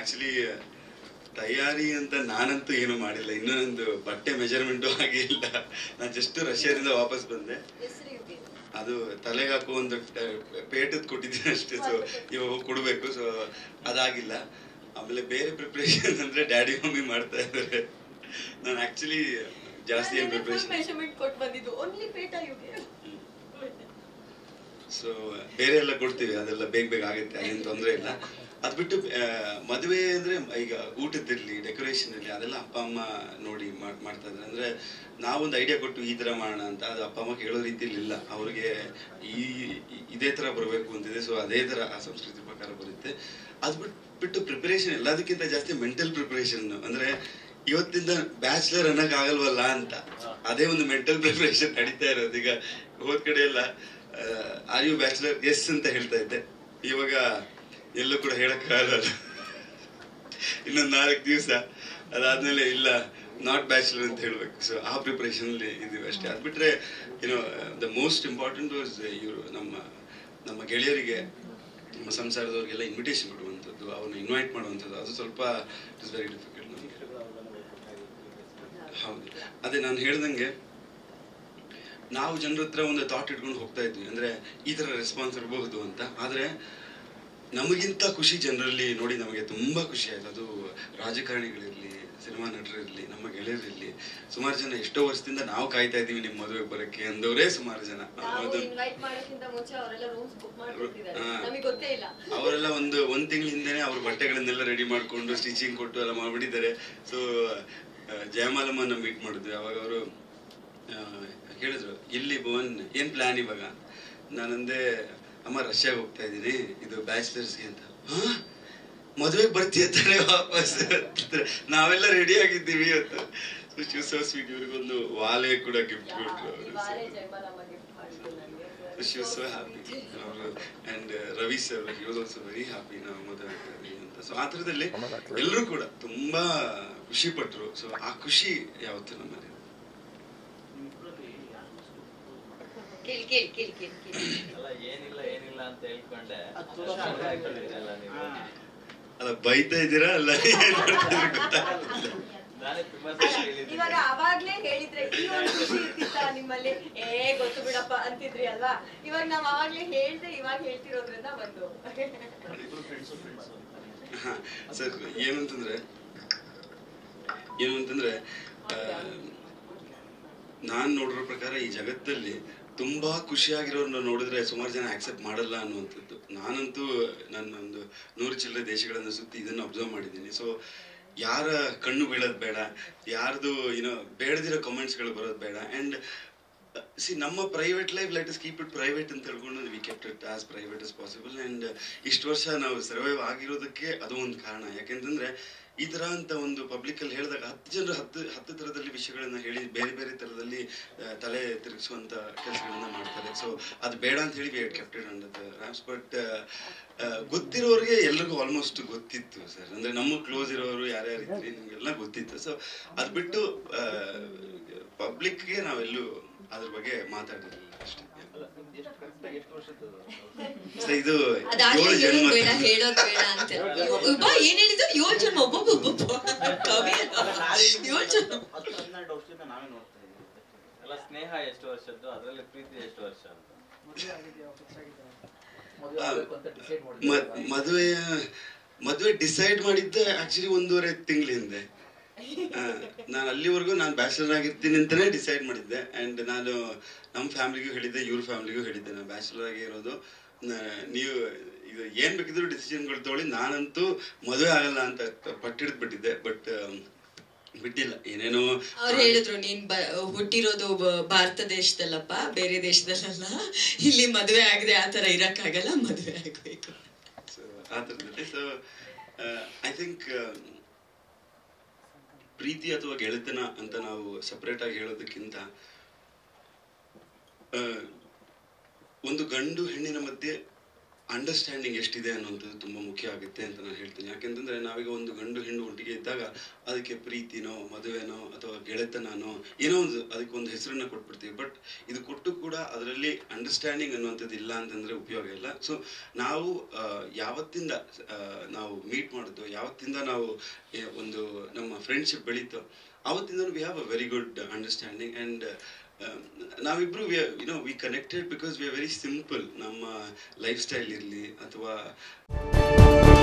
Actually ತಯಾರಿ ಅಂತ ನಾನಂತೂ ಏನು ಮಾಡಿಲ್ಲ. ಇನ್ನೂ ನಂದು ಬಟ್ಟೆ ಮೆಜರ್ಮೆಂಟು ಹಾಗೆ ಇಲ್ಲ. ನಾನು ಜಸ್ಟ್ ರಷ್ಯಾದಿಂದ ವಾಪಸ್ ಬಂದೆ. ಅದು ತಲೆಗೆ ಹಾಕೋ ಒಂದು ಪೇಟದ್ ಕೊಟ್ಟಿದ್ದೀನಿ ಅಷ್ಟೇ. ಸೊ ಇವಾಗ ಕೊಡಬೇಕು. ಸೊ ಅದಾಗಿಲ್ಲ. ಆಮೇಲೆ ಬೇರೆ ಪ್ರಿಪ್ರೇಷನ್ ಅಂದ್ರೆ ಡ್ಯಾಡಿ ಮಮ್ಮಿ ಮಾಡ್ತಾ ಇದ್ದಾರೆ. ನಾನು ಆಕ್ಚುಲಿ ಜಾಸ್ತಿ ಏನು ಪ್ರಿಪ್ರೇಷನ್. ಸೊ ಬೇರೆ ಎಲ್ಲ ಕೊಡ್ತೀವಿ, ಅದೆಲ್ಲ ಬೇಗ ಆಗುತ್ತೆ, ಅದೇನು ತೊಂದರೆ ಇಲ್ಲ. ಅದ್ ಬಿಟ್ಟು ಮದುವೆ ಅಂದ್ರೆ ಈಗ ಊಟದಿರ್ಲಿ, ಡೆಕೋರೇಷನ್ ಇರಲಿ, ಅದೆಲ್ಲ ಅಪ್ಪ ಅಮ್ಮ ನೋಡಿ ಮಾಡ್ತಾ ಇದ್ದಾರೆ. ಅಂದ್ರೆ ನಾವೊಂದು ಐಡಿಯಾ ಕೊಟ್ಟು ಈ ತರ ಮಾಡೋಣ ಅಂತ, ಅದು ಅಪ್ಪ ಅಮ್ಮ ಕೇಳೋ ರೀತಿಯಲ್ಲಿ ಇಲ್ಲ. ಅವ್ರಿಗೆ ಇದೇ ತರ ಬರಬೇಕು ಅಂತಿದೆ. ಸೊ ಅದೇ ತರ ಆ ಸಂಸ್ಕೃತಿ ಪ್ರಕಾರ ಬರುತ್ತೆ. ಅದ್ ಬಿಟ್ಟು ಪ್ರಿಪರೇಷನ್ ಎಲ್ಲದಕ್ಕಿಂತ ಜಾಸ್ತಿ ಮೆಂಟಲ್ ಪ್ರಿಪರೇಷನ್. ಅಂದ್ರೆ ಇವತ್ತಿಂದ ಬ್ಯಾಚುಲರ್ ಅನ್ನಕ್ ಆಗಲ್ವಲ್ಲ ಅಂತ, ಅದೇ ಒಂದು ಮೆಂಟಲ್ ಪ್ರಿಪರೇಷನ್ ನಡೀತಾ ಇರೋದು. ಈಗ ಹೋದ್ ಕಡೆ ಎಲ್ಲ ಆರ್ ಯು ಬ್ಯಾಚುಲರ್, ಎಸ್ ಅಂತ ಹೇಳ್ತಾ ಇದ್ದೆ. ಇವಾಗ ಎಲ್ಲೂ ಕೂಡ ಹೇಳಕ್ಕಾಗಲ್ಲ. ಇನ್ನೊಂದು 4 ದಿವಸ ಅದಾದ್ಮೇಲೆ ಇಲ್ಲ, ನಾಟ್ ಬ್ಯಾಚುಲರ್ ಅಂತ ಹೇಳ್ಬೇಕು. ಸೊ ಆ ಪ್ರಿಪರೇಷನ್ ಅಲ್ಲಿ ಇದೀವಿ ಅಷ್ಟೇ. ಅದ್ ಬಿಟ್ರೆ ಏನೋ ದ ಮೋಸ್ಟ್ ಇಂಪಾರ್ಟೆಂಟ್ ವಾಸ್ ಇವರು ನಮ್ಮ ಗೆಳೆಯರಿಗೆ, ನಮ್ಮ ಸಂಸಾರದವ್ರಿಗೆಲ್ಲ ಇನ್ವಿಟೇಷನ್ ಕೊಡುವಂಥದ್ದು, ಅವ್ರನ್ನ ಇನ್ವೈಟ್ ಮಾಡುವಂಥದ್ದು, ಅದು ಸ್ವಲ್ಪ ಇಟ್ ಇಸ್ ವೆರಿ ಡಿಫಿಕಲ್ಟ್ ನಮಗೆ. ಹೌದು, ಅದೇ ನಾನು ಹೇಳ್ದಂಗೆ ನಾವು ಜನರ ಹತ್ರ ಒಂದು ಥಾಟ್ ಇಟ್ಕೊಂಡು ಹೋಗ್ತಾ ಇದ್ವಿ, ಅಂದ್ರೆ ಈ ತರ ರೆಸ್ಪಾನ್ಸ್ ಇರಬಹುದು ಅಂತ. ಆದ್ರೆ ನಮಗಿಂತ ಖುಷಿ ಜನರಲ್ಲಿ ನೋಡಿ ನಮಗೆ ತುಂಬಾ ಖುಷಿ ಆಯ್ತು. ಅದು ರಾಜಕಾರಣಿಗಳಿರ್ಲಿ, ಸಿನಿಮಾ ನಟರಿರ್ಲಿ, ನಮ್ಮ ಗೆಳೆಯರಿರ್ಲಿ, ಸುಮಾರು ಜನ ಎಷ್ಟೋ ವರ್ಷದಿಂದ ನಾವು ಕಾಯ್ತಾ ಇದೀವಿ ನಿಮ್ಮ ಮದುವೆಗೆ ಬರಕ್ಕೆ ಅಂದವರೇ ಸುಮಾರು ಜನ. ಅವರೆಲ್ಲ ಒಂದ್ ತಿಂಗಳ ಹಿಂದೆನೆ ಅವ್ರ ಬಟ್ಟೆಗಳನ್ನೆಲ್ಲ ರೆಡಿ ಮಾಡ್ಕೊಂಡು ಸ್ಟಿಚಿಂಗ್ ಕೊಟ್ಟು ಎಲ್ಲ ಮಾಡ್ಬಿಟ್ಟಿದ್ದಾರೆ. ಸೊ ಜಯಮಾಲಮ್ಮನ ಮೀಟ್ ಮಾಡಿದ್ವಿ. ಅವಾಗ ಅವರು ಹೇಳಿದ್ರು, ಎಲ್ಲಿ ಭುವನ್, ಏನ್ ಪ್ಲಾನ್ ಇವಾಗ? ನಾನಂದೆ, ಅಮ್ಮ ರಷ್ಯಾಗ ಹೋಗ್ತಾ ಇದ್ದೀನಿ, ಇದು ಬ್ಯಾಚುಲರ್ಸ್ಗೆ ಅಂತ. ಮದುವೆಗೆ ಬರ್ತೀಯ ತಾನೆ ವಾಪಸ್? ನಾವೆಲ್ಲ ರೆಡಿ ಆಗಿದ್ದೀವಿ ಅಂತ. So sweet. ಇವ್ರಿಗೊಂದು ವಾಲೆ ಕೂಡ ಗಿಫ್ಟ್ ಕೊಟ್ರು ಅವರು. She was so happy. ಅವರು and Ravi sir, he was also very happy ನಾವು ಮದುವೆ ಆಗ್ತಾ ಇದೀವಿ ಅಂತ. ಸೊ ಆ ಥರದಲ್ಲಿ ಎಲ್ಲರೂ ಕೂಡ ತುಂಬಾ ಖುಷಿ ಪಟ್ರು. ಸೊ ಆ ಖುಷಿ ಯಾವತ್ತು ನಮ್ಮಲ್ಲಿ ಅಲ್ಲ ಬೈತಾ ಇದ್ದೀರಾ ಅಲ್ಲ ಇವಾಗ ಅವಾಗ್ಲೇ ಹೇಳಿದ್ರೆ ಈ ಒಂದು ಖುಷಿ ಇರ್ತಿತ್ತ ನಿಮ್ಮಲ್ಲಿ? ಗೊತ್ತು ಬಿಡಪ್ಪ ಅಂತಿದ್ರಿ ಅಲ್ವಾ? ಇವಾಗ ನಾವ್ ಅವಾಗ್ಲೇ ಹೇಳ್ದೆ, ಇವಾಗ ಹೇಳ್ತಿರೋದ್ರಿಂದ ಒಂದು ಸರ್ ಏನಂತಂದ್ರೆ ನಾನ್ ನೋಡಿರೋ ಪ್ರಕಾರ ಈ ಜಗತ್ತಲ್ಲಿ ತುಂಬಾ ಖುಷಿಯಾಗಿರೋರ್ನ ನೋಡಿದ್ರೆ ಸುಮಾರು ಜನ ಆಕ್ಸೆಪ್ಟ್ ಮಾಡಲ್ಲ ಅನ್ನುವಂಥದ್ದು. ನಾನಂತೂ ನನ್ನೊಂದು 100 ಚಿಲ್ಲರೆ ದೇಶಗಳನ್ನ ಸುತ್ತಿ ಇದನ್ನ ಅಬ್ಸರ್ವ್ ಮಾಡಿದ್ದೀನಿ. ಸೊ ಯಾರ ಕಣ್ಣು ಬೀಳೋದು ಬೇಡ, ಯಾರ್ದು ಬೇಡದಿರೋ ಕಮೆಂಟ್ಸ್ಗಳು ಬರೋದು ಬೇಡ. ಅಂಡ್ ನಮ್ಮ private life let us keep it private ಅಂತ ಹೇಳ್ಕೊಂಡು we kept it as private as possible. And ಇಷ್ಟು ವರ್ಷ ನಾವು ಸರ್ವೈವ್ ಆಗಿರೋದಕ್ಕೆ ಅದು ಒಂದು ಕಾರಣ. ಯಾಕೆಂತಂದ್ರೆ ಈ ತರ ಅಂತ ಒಂದು ಪಬ್ಲಿಕ್ ಅಲ್ಲಿ ಹೇಳಿದಾಗ 10 ಜನರು 10 ತರದಲ್ಲಿ ವಿಷಯಗಳನ್ನ ಹೇಳಿ ಬೇರೆ ಬೇರೆ ತರದಲ್ಲಿ ತಲೆ ತಿರುಗಿಸುವಂತ ಕೆಲಸಗಳನ್ನ ಮಾಡ್ತಾರೆ. ಸೊ ಅದು ಬೇಡ ಅಂತ ಹೇಳಿ we kept it under the wraps. But ಗೊತ್ತಿರೋರಿಗೆ ಎಲ್ರಿಗೂ ಆಲ್ಮೋಸ್ಟ್ ಗೊತ್ತಿತ್ತು ಸರ್. ಅಂದ್ರೆ ನಮ್ಮ ಕ್ಲೋಸ್ ಇರೋರು ಯಾರ್ಯಾರಿದ್ರಿ ನಿಮ್ಗೆಲ್ಲ ಗೊತ್ತಿತ್ತು. ಸೊ ಅದ್ ಬಿಟ್ಟು ಪಬ್ಲಿಕ್ಗೆ ನಾವೆಲ್ಲೂ ಅದ್ರ ಬಗ್ಗೆ ಮಾತಾಡಿರಲಿಲ್ಲ ಅಷ್ಟೇ. ಇದು 7 ಜನ್ಮ ಏನ್ ಹೇಳಿದ್ರು 7 ಜನ್ಮ ಒಬ್ಬೊಬ್ಬ ಕವಿ 7 ಜನ್ಮ. ಸ್ನೇಹ ಎಷ್ಟು ವರ್ಷದ್ದು, ಅದರಲ್ಲಿ ಪ್ರೀತಿ ಎಷ್ಟು ವರ್ಷ ಅಂತ ಮದುವೆ ಡಿಸೈಡ್ ಮಾಡಿದ್ದೆ ಆಕ್ಚುಲಿ 1.5 ತಿಂಗಳ ಹಿಂದೆ. ನಾನು ಅಲ್ಲಿವರೆಗೂ ನಾನು ಬ್ಯಾಚುಲರ್ ಆಗಿರ್ತೀನಿ ಅಂತಾನೆ ಡಿಸೈಡ್ ಮಾಡಿದ್ದೆ. ಅಂಡ್ ನಾನು ನಮ್ಮ ಫ್ಯಾಮಿಲಿಗೂ ಹೇಳಿದ್ದೆ, ಇವ್ರ ಫ್ಯಾಮಿಲಿಗೂ ಹೇಳಿದ್ದೆ, ನಾನು ಬ್ಯಾಚುಲರ್ ಆಗಿ ಇರೋದು, ನೀವು ಇದು ಏನ್ ಬೇಕಿದ್ರು ಡಿಸಿಷನ್ಗಳು ತಗೊಳ್ಳಿ, ನಾನಂತೂ ಮದುವೆ ಆಗಲ್ಲ ಅಂತ ಪಟ್ಟಿಡ್ಬಿಟ್ಟಿದ್ದೆ. ಬಟ್ ಬಿಟ್ಟಿಲ್ಲ, ಏನೇನೋ ಅವ್ರು ಹೇಳಿದ್ರು, ನೀನ್ ಹುಟ್ಟಿರೋದು ಭಾರತ ದೇಶದಲ್ಲಪ್ಪ, ಬೇರೆ ದೇಶದಲ್ಲ, ಇಲ್ಲಿ ಮದುವೆ ಆಗದೆ ಆತರ ಇರಕ್ಕಾಗಲ್ಲ, ಮದುವೆ ಆಗ್ಬೇಕು ಆ ಥರದಲ್ಲಿ. ಸೊ ಐ ಥಿಂಕ್ ಪ್ರೀತಿ ಅಥವಾ ಗೆಳೆತನ ಅಂತ ನಾವು ಸಪರೇಟ್ ಆಗಿ ಹೇಳೋದಕ್ಕಿಂತ ಒಂದು ಗಂಡು ಹೆಣ್ಣಿನ ಮಧ್ಯೆ ಅಂಡರ್ಸ್ಟ್ಯಾಂಡಿಂಗ್ ಎಷ್ಟಿದೆ ಅನ್ನೋಂಥದ್ದು ತುಂಬ ಮುಖ್ಯ ಆಗುತ್ತೆ ಅಂತ ನಾನು ಹೇಳ್ತೀನಿ. ಯಾಕೆಂತಂದರೆ ನಾವೀಗ ಒಂದು ಗಂಡು ಹೆಣ್ಣು ಒಟ್ಟಿಗೆ ಇದ್ದಾಗ ಅದಕ್ಕೆ ಪ್ರೀತಿನೋ ಮದುವೆನೋ ಅಥವಾ ಗೆಳೆತನನೋ ಏನೋ ಒಂದು ಅದಕ್ಕೊಂದು ಹೆಸರನ್ನು ಕೊಟ್ಬಿಡ್ತೀವಿ. ಬಟ್ ಇದು ಕೊಟ್ಟು ಕೂಡ ಅದರಲ್ಲಿ ಅಂಡರ್ಸ್ಟ್ಯಾಂಡಿಂಗ್ ಅನ್ನುವಂಥದ್ದು ಇಲ್ಲ ಅಂತಂದರೆ ಉಪಯೋಗ ಇಲ್ಲ. ಸೊ ನಾವು ಯಾವತ್ತಿಂದ ನಾವು ಮೀಟ್ ಮಾಡಿದ್ದು, ಯಾವತ್ತಿಂದ ನಾವು ಒಂದು ನಮ್ಮ ಫ್ರೆಂಡ್ಶಿಪ್ ಬೆಳೀತು, ಆವತ್ತಿಂದ we have a very good understanding. And ನಾವಿಬ್ರು we connected because we are very simple. ನಮ್ಮ ಲೈಫ್ ಸ್ಟೈಲ್ ಇರಲಿ ಅಥವಾ